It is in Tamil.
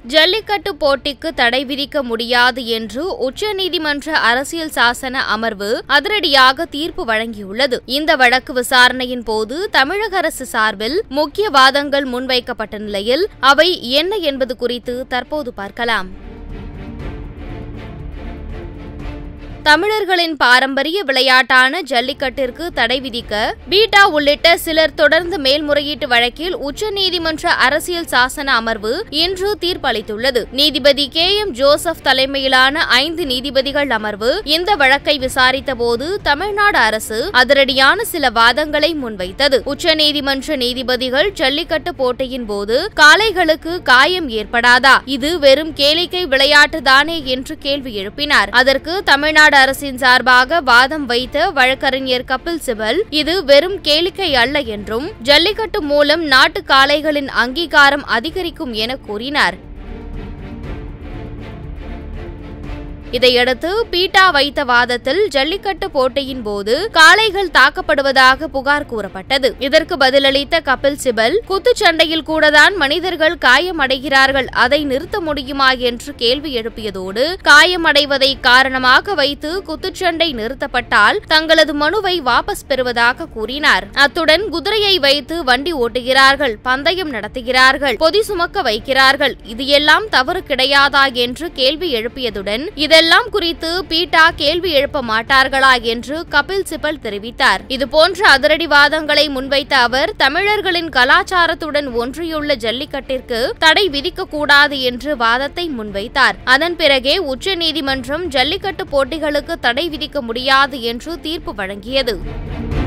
ஜல்லிக்கட்டு போட்டிக்கு தடை விதிக்க முடியாது என்று உச்சநீதிமன்ற அரசியல் சாசன அமர்வு அதிரடியாக தீர்ப்பு வழங்கியுள்ளது. இந்த வழக்கு விசாரணையின் போது தமிழக அரசு சார்பில் முக்கிய வாதங்கள் முன்வைக்கப்பட்ட நிலையில் அவை என்ன என்பது குறித்து தற்போது பார்க்கலாம். தமிழர்களின் பாரம்பரிய விளையாட்டான ஜல்லிக்கட்டிற்கு தடை விதிக்க பீட்டா உள்ளிட்ட சிலர் தொடர்ந்து மேல்முறையீட்டு வழக்கில் உச்சநீதிமன்ற அரசியல் சாசன அமர்வு இன்று தீர்ப்பளித்துள்ளது. நீதிபதி KM ஜோசப் தலைமையிலான 5 நீதிபதிகள் அமர்வு இந்த வழக்கை விசாரித்தபோது தமிழ்நாடு அரசு அதிரடியான சில வாதங்களை முன்வைத்தது. உச்சநீதிமன்ற நீதிபதிகள் ஜல்லிக்கட்டு போட்டியின் போது காளைகளுக்கு காயம் ஏற்படாதா, இது வெறும் கேளிக்கை விளையாட்டுதானே என்று கேள்வி எழுப்பினார். அதற்கு தமிழ்நாடு அரசின் சார்பாக வாதம் வைத்த வழக்கறிஞர் கபில் சிபல் இது வெறும் கேளிக்கை அல்ல என்றும் ஜல்லிக்கட்டு மூலம் நாட்டு காளைகளின் அங்கீகாரம் அதிகரிக்கும் என கூறினார். இதையடுத்து பீட்டா வைத்த வாதத்தில் ஜல்லிக்கட்டு போட்டியின் போது காளைகள் தாக்கப்படுவதாக புகார் கூறப்பட்டது. இதற்கு பதிலளித்த கபில் சிபல் குத்துச்சண்டையில் கூடதான் மனிதர்கள் காயமடைகிறார்கள், அதை நிறுத்த முடியுமா என்று கேள்வி எழுப்பியதோடு காயமடைவதை காரணமாக வைத்து குத்துச்சண்டை நிறுத்தப்பட்டால் தங்களது மனுவை வாபஸ் பெறுவதாக கூறினார். அத்துடன் குதிரையை வைத்து வண்டி ஓட்டுகிறார்கள், பந்தயம் நடத்துகிறார்கள், பொதி சுமக்க வைக்கிறார்கள், இது எல்லாம் தவறு கிடையாதா என்று கேள்வி எழுப்பியதுடன் இதெல்லாம் குறித்து பீட்டா கேள்வி எழுப்ப மாட்டார்களா என்று கபில் சிபல் தெரிவித்தார். இதுபோன்ற அதிரடி வாதங்களை முன்வைத்த அவர் தமிழர்களின் கலாச்சாரத்துடன் ஒன்றியுள்ள ஜல்லிக்கட்டிற்கு தடை விதிக்கக்கூடாது என்று வாதத்தை முன்வைத்தார். அதன் பிறகே உச்சநீதிமன்றம் ஜல்லிக்கட்டு போட்டிகளுக்கு தடை விதிக்க முடியாது என்று தீர்ப்பு வழங்கியது.